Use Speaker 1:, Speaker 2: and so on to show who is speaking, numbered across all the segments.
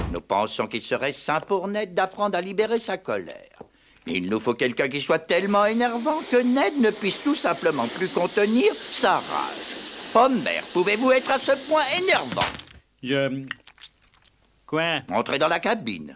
Speaker 1: Nous pensons qu'il serait sain pour Ned d'apprendre à libérer sa colère. Il nous faut quelqu'un qui soit tellement énervant que Ned ne puisse tout simplement plus contenir sa rage. Homer, pouvez-vous être à ce point énervant?
Speaker 2: Quoi?
Speaker 1: Entrez dans la cabine.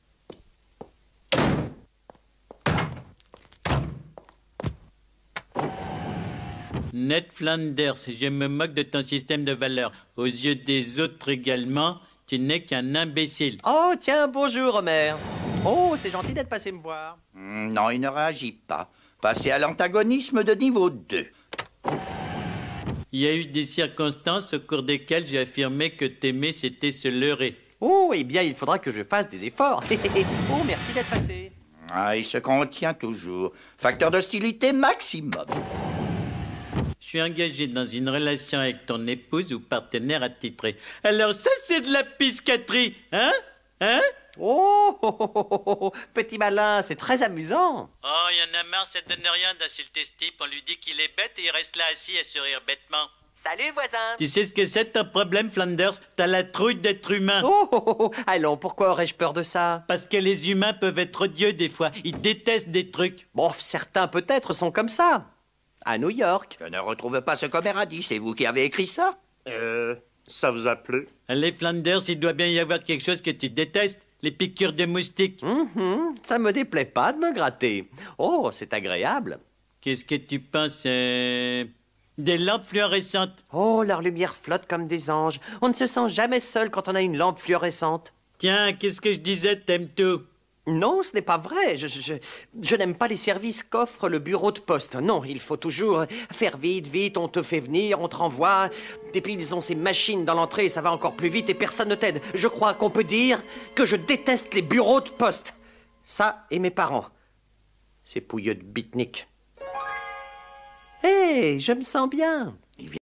Speaker 2: Ned Flanders, je me moque de ton système de valeurs. Aux yeux des autres également, tu n'es qu'un imbécile.
Speaker 3: Oh, tiens, bonjour, Homer. Oh, c'est gentil d'être passé me voir.
Speaker 1: Non, il ne réagit pas. Passez à l'antagonisme de niveau 2.
Speaker 2: Il y a eu des circonstances au cours desquelles j'ai affirmé que t'aimer, c'était se leurrer.
Speaker 3: Oh, eh bien, il faudra que je fasse des efforts. Oh, merci d'être passé.
Speaker 1: Ah, il se contient toujours. Facteur d'hostilité maximum.
Speaker 2: Je suis engagé dans une relation avec ton épouse ou partenaire attitré. Alors ça, c'est de la piscaterie, hein? Hein?
Speaker 3: Oh, petit malin, c'est très amusant.
Speaker 2: Oh, il y en a marre, ça donne rien d'insulter ce type. On lui dit qu'il est bête et il reste là assis à sourire bêtement.
Speaker 3: Salut, voisin.
Speaker 2: Tu sais ce que c'est ton problème, Flanders? T'as la trouille d'être humain.
Speaker 3: Oh, allons, pourquoi aurais-je peur de ça?
Speaker 2: Parce que les humains peuvent être odieux des fois. Ils détestent des trucs.
Speaker 3: Bon, certains peut-être sont comme ça. À New York.
Speaker 1: Je ne retrouve pas ce qu'Homer a dit. C'est vous qui avez écrit ça?
Speaker 4: Ça vous a plu?
Speaker 2: Allez, Flanders, il doit bien y avoir quelque chose que tu détestes. Les piqûres de moustiques.
Speaker 3: Ça me déplaît pas de me gratter. Oh, c'est agréable.
Speaker 2: Qu'est-ce que tu penses, des lampes fluorescentes?
Speaker 3: Oh, leur lumière flotte comme des anges. On ne se sent jamais seul quand on a une lampe fluorescente.
Speaker 2: Tiens, qu'est-ce que je disais, t'aimes tout?
Speaker 3: Non, ce n'est pas vrai. Je n'aime pas les services qu'offre le bureau de poste. Non, il faut toujours faire vite, vite, on te fait venir, on te renvoie. Et puis ils ont ces machines dans l'entrée, ça va encore plus vite et personne ne t'aide. Je crois qu'on peut dire que je déteste les bureaux de poste. Ça et mes parents. Ces pouilleux de bitniks. Hé, je me sens bien.